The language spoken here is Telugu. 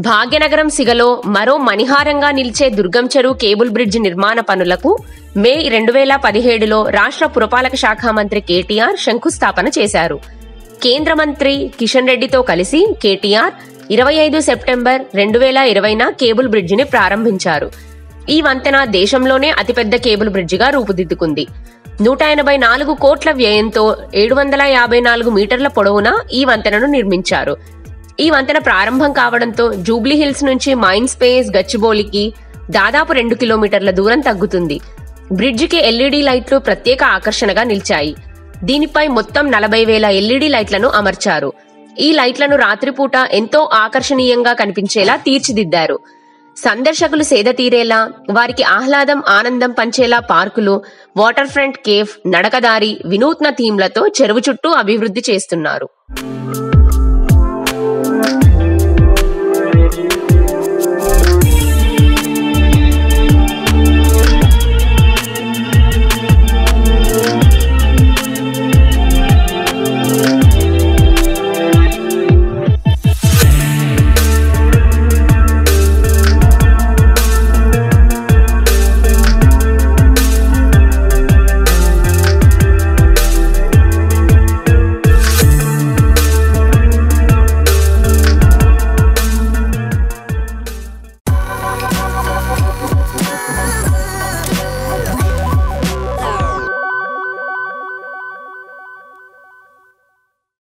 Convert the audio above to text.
భాగ్యనగరం సిగలో మరో మణిహారంగా నిలిచే దుర్గం చెరువు కేబుల్ బ్రిడ్జ్ నిర్మాణ పనులకు మే 2017లో రాష్ట్ర పురపాలక శాఖ మంత్రి కేటీఆర్ శంకుస్థాపన చేశారు. కేంద్ర మంత్రి కిషన్ రెడ్డితో కలిసి కేటీఆర్ 25 సెప్టెంబర్ 2020న కేబుల్ బ్రిడ్జిని ప్రారంభించారు. ఈ వంతెన దేశంలోనే అతిపెద్ద కేబుల్ బ్రిడ్జిగా రూపుదిద్దుకుంది. 184 కోట్ల వ్యయంతో 754 మీటర్ల పొడవున ఈ వంతెనను నిర్మించారు. ఈ వంతెన ప్రారంభం కావడంతో జూబ్లీ హిల్స్ నుంచి మైండ్ స్పేస్ గచ్చిబౌలికి దాదాపు 2 కిలోమీటర్ల దూరం తగ్గుతుంది. బ్రిడ్జికి ఎల్ఈడీ లైట్లు ప్రత్యేక ఆకర్షణగా నిలిచాయి. దీనిపై మొత్తం 40,000 ఎల్ఈడీ లైట్లను అమర్చారు. ఈ లైట్లను రాత్రిపూట ఎంతో ఆకర్షణీయంగా కనిపించేలా తీర్చిదిద్దారు. సందర్శకులు సేద తీరేలా, వారికి ఆహ్లాదం ఆనందం పంచేలా పార్కులు, వాటర్ ఫ్రంట్ కేఫ్, నడకదారి, వినూత్న థీమ్లతో చెరువు చుట్టూ అభివృద్ధి చేస్తున్నారు.